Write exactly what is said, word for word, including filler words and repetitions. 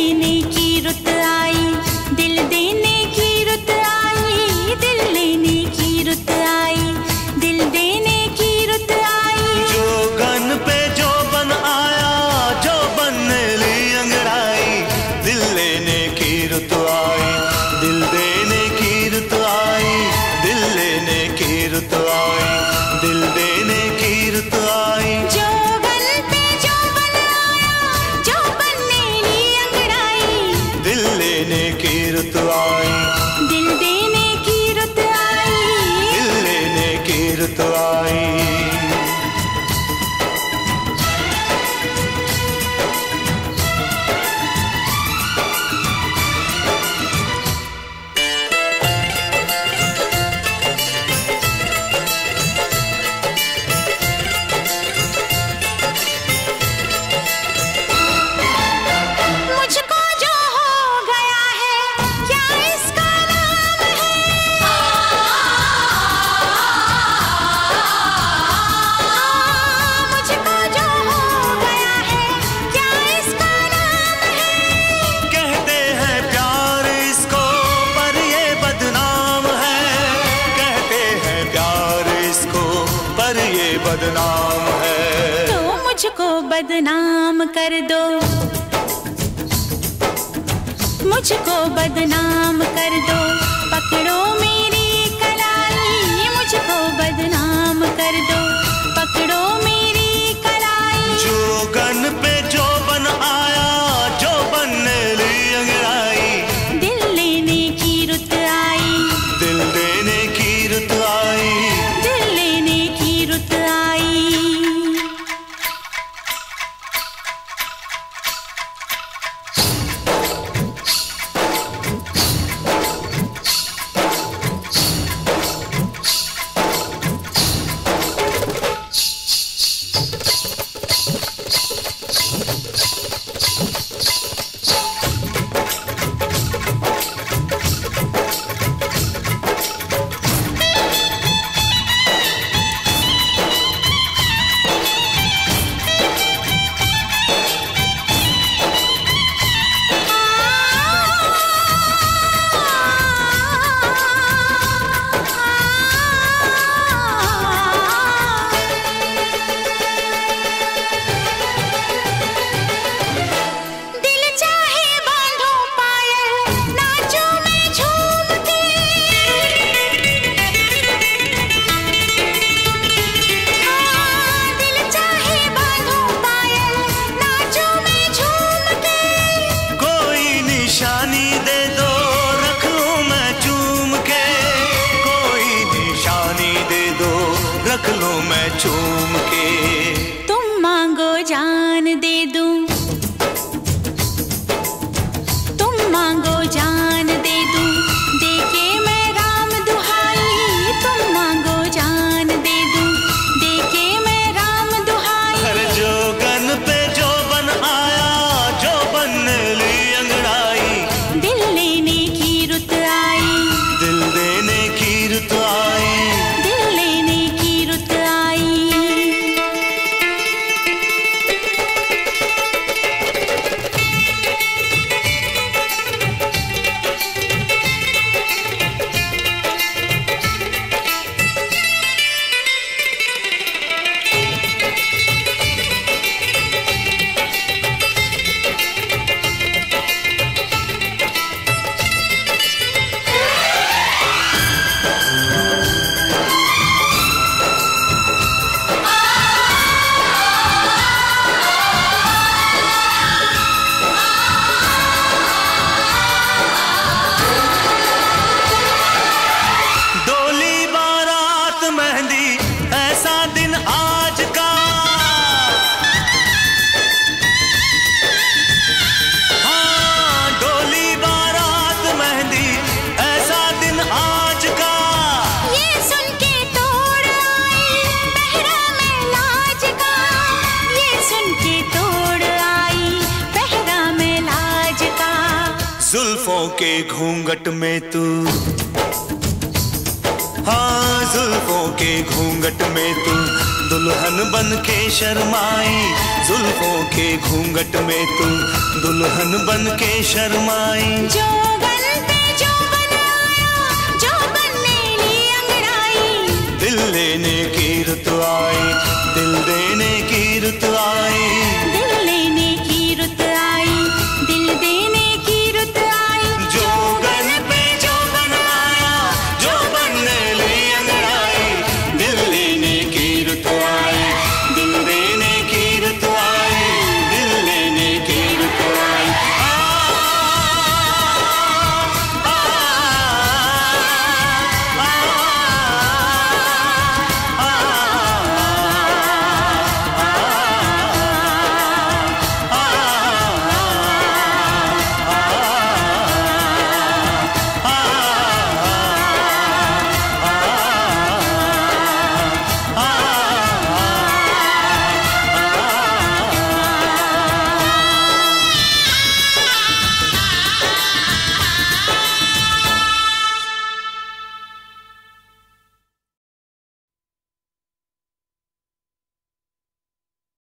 लेने की रुत आई, दिल देने की रुत आई, दिल लेने की रुत आई, दिल देने की रुत आई। जो गन पे जो बन आया, जो बन ने ली अंगड़ाई, दिल लेने की रुत आई, दिल देने की रुत आई, दिल लेने की रुत आई, दिल देने की रुत आई। जो गन पे जो बन आया, जो बन ने ली अंगड़ाई, दिल लेने की रुत आई, दिल देने की रुत आई, दिल लेने की रुत आई। मुझको जो हो गया है, क्या इसका नाम है? मुझको जो हो गया है, क्या इसका नाम है? कहते हैं प्यार इसको पर ये बदनाम है, कहते हैं प्यार इसको पर ये बदनाम है। तो मुझको बदनाम कर दो, मुझको बदनाम कर दो, पकड़ो मेरी कलाई, मुझको बदनाम कर दो, पकड़ो मेरी कलाई। जो गन पे जो बन आया, जो बन ने ली अंगड़ाई, दिल लेने की रुत आई, दिल देने की रुत आई, दिल लेने की रुत आई। दिल चाहे बांधो पायल, नाचूं मैं झूम के। हाँ, दिल चाहे बांधो पायल, नाचूं मैं झूम के। कोई निशानी दे दो रख लूं मैं चूम के, कोई निशानी दे दो रख लूं मैं चूम के। तुम मांगो जान दे दूं, तुम मांगो जान दे दूं, देके मैं राम दुहाई। तुम मांगो जान दे दूं, देके मैं राम दुहाई। हर जो गन पे जो बन आया, जो बन ने ली अंगड़ाई, दिल लेने की रुत आई, दिल देने की रुत आई, दिल लेने की रुत आई। डोली बारात मेहंदी ऐसा दिन आज का, हाँ डोली बारात मेहंदी ऐसा दिन आज का। ये सुन के तोड़ आई पहरा में लाज का, ये सुन के तोड़ आई पहरा में लाज का। जुल्फों के घूंघट में तू, हाँ जुल्फों के घूंघट में तू दुल्हन बन के शर्माई जुल्फों के घूंघट में तू, दुल्हन बन के शर्माई। जो बन पे जो बनाया, जो बनने ली अंगड़ाई, दिल लेने की रुत आई, दिल देने की रुत आई।